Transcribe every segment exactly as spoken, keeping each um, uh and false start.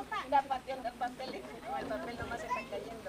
Está pateando el papelito. No, el papel nomás se está cayendo.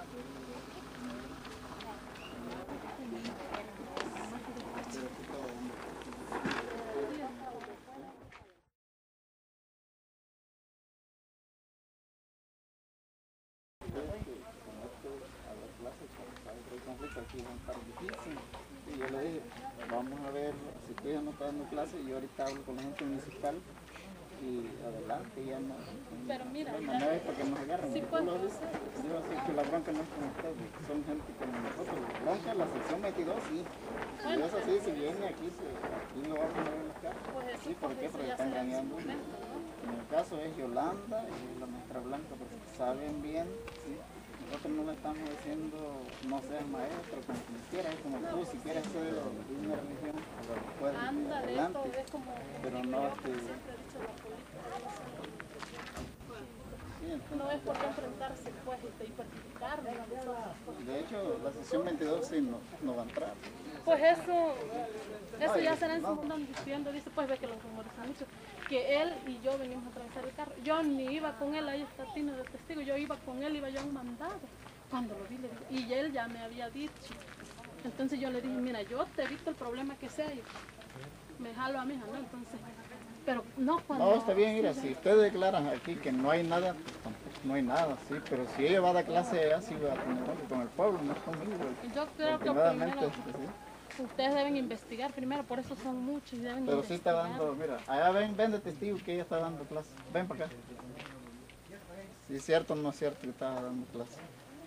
Aquí va a estar difícil. Y yo le dije, vamos a ver si tú ya no estás dando clase, y yo ahorita hablo con la gente municipal y adelante, ya no. Pero mira, no, no es porque nos agarren. sí, ¿Tú pues, lo dices? Yo así que la bronca no es con ustedes, son gente como nosotros. La bronca, la sección veintidós, sí. Y es así, si viene aquí, se, aquí lo vamos a ver en los carros. pues eso, Sí, ¿por pues qué? eso Porque ya están será en su engañando. momento, ¿no? En el caso es Yolanda y la maestra Blanca, porque saben bien, ¿sí? Nosotros no le estamos diciendo no seas maestro, como quieras, es como tú, si quieres ser de una religión, puedes Ándale, adelante, esto es como pero digo no yo, este, siempre he dicho la política. sí, entonces, No es por qué enfrentarse pues y perjudicar. de hecho la sesión veintidós sí no, no va a entrar. Pues eso, eso ya será en su mundo diciendo, dice pues ve que los rumores han dicho que él y yo venimos a atravesar el carro. Yo ni iba con él, ahí está Tino de testigo, yo iba con él, iba yo a un mandado. Cuando lo vi le dije, y él ya me había dicho. Entonces yo le dije, mira, yo te evito el problema que sea y me jalo a mi hija, ¿no? Entonces, pero no cuando... No, está bien, mira, si ustedes declaran aquí que no hay nada, pues tampoco no hay nada, sí, pero si ella va a dar clase allá, sí va a tener con el pueblo, no es conmigo. Yo creo que Últimamente, primero sí. ustedes deben investigar primero, por eso son muchos y deben Pero sí está investigar. dando, mira, allá ven, ven de testigo que ella está dando clase. Ven para acá. Si es cierto o no es cierto que estaba dando clase.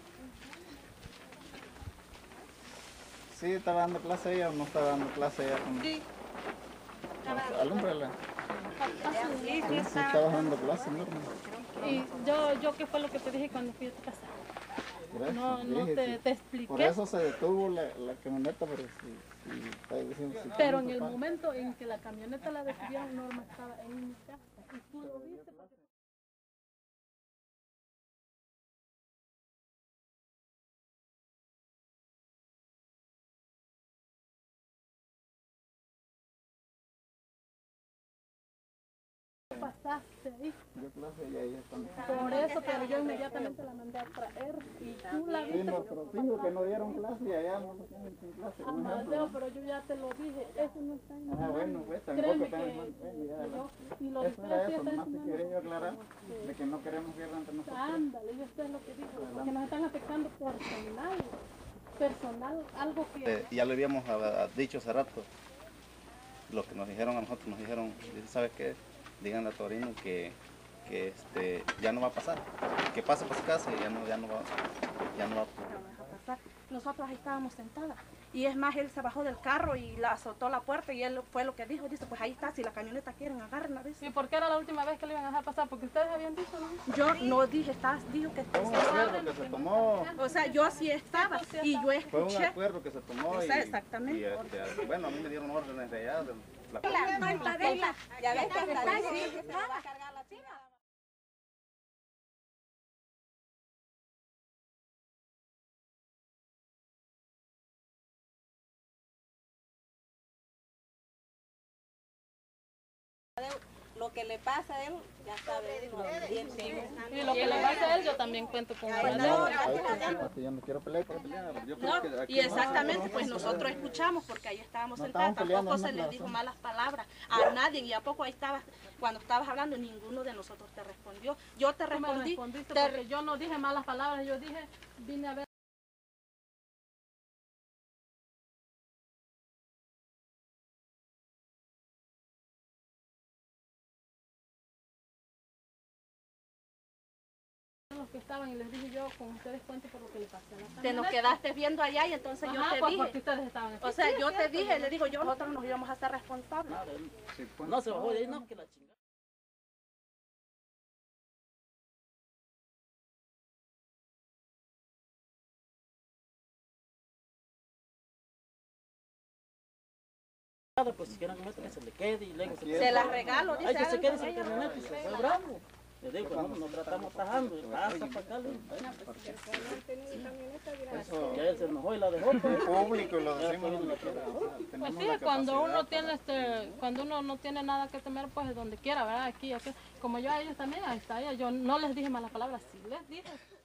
Sí, estaba dando clase ella o no estaba dando clase ella. Con... Sí. No, alúmbrala. Sí, Sí, sí estaba dando clase, Norma. Y yo, yo ¿qué fue lo que te dije cuando fui a tu casa? Por eso, No, no dije, te, sí. te expliqué. Por eso se detuvo la, la camioneta, pero sí, sí, está diciendo, sí, Pero en el papá. momento en que la camioneta la detuvieron, Norma estaba en mi casa. Y tú lo viste porque... pasaste ahí. Yo clase y ella también. Por eso, pero yo inmediatamente la mandé a traer y tú la Sí, viste. nuestros hijos que no dieron clase y allá no lo tienen sin clase. Ah, un ejemplo, Mateo, ¿no? pero yo ya te lo dije, eso no está en mi Ah, mano. bueno, pues tampoco Créeme está en que mal- bueno, ya, yo, y lo eso de era ustedes sí eso, está en nomás su te mano. quería yo aclarar de que no queremos guerra entre nosotros. Ándale, yo sé lo que digo, porque nos están afectando personal, personal, algo que... Eh, ya lo habíamos ah, dicho hace rato, lo que nos dijeron a nosotros, nos dijeron, dice, ¿sabes qué? Díganle a Torino que, que este, ya no va a pasar, que pase por su casa y ya no, ya no va, ya no va a pasar. Nosotros ahí estábamos sentadas y es más, él se bajó del carro y la azotó la puerta y él fue lo que dijo, dice, pues ahí está, si la camioneta quieren, agárrenla. Dice. ¿Y por qué era la última vez que le iban a dejar pasar? Porque ustedes habían dicho, ¿no? Yo no dije, estás, dijo que Fue un acuerdo que se tomó, o sea, yo sí estaba y yo fue un escuché. acuerdo que se tomó O y, sea, exactamente. y, este, bueno, a mí me dieron órdenes de allá, de la Ya ves que hasta ahí sí, se va a cargar la chica. Lo que le pasa a él, ya sabe, no, bien, sí. Y lo que le pasa a él, yo también cuento con él. No, ahí está, yo no quiero pelear por pelear. Yo creo No, que aquí y exactamente, pues nosotros escuchamos porque ahí estábamos sentados, tampoco se les dijo malas palabras a nadie y a poco ahí estabas, cuando estabas hablando ninguno de nosotros te respondió. Yo te Tú me respondí, respondiste te- porque yo no dije malas palabras, yo dije, vine a ver. Los que estaban y les dije yo, con ustedes cuento por lo que le pasé a la te nos camioneta. quedaste viendo allá y entonces yo Ajá, te pues dije, porque ustedes estaban aquí. o sea, Sí, yo es te cierto, dije, le digo, yo nosotros nos íbamos a hacer responsables. No se bajó de ahí, no, que la chingada. Pues si quieren que se le quede y luego se Se las regalo, dice. Ay, que se háganlo quede con sin ella. camioneta y se fue bravo. Le digo, no, nos tratamos tajando, y pasa para acá. le digo, Eso, ya él se enojó y la dejó. En Pues. público y lo Ya, decimos pues, donde la- quiera. o sea, Pues tenemos sí, la cuando capacidad uno tiene para- este, cuando uno no tiene nada que temer, pues donde quiera, ¿verdad? Aquí, aquí. Como yo a ellos también, ahí está ella. Yo no les dije malas palabras, sí les dije.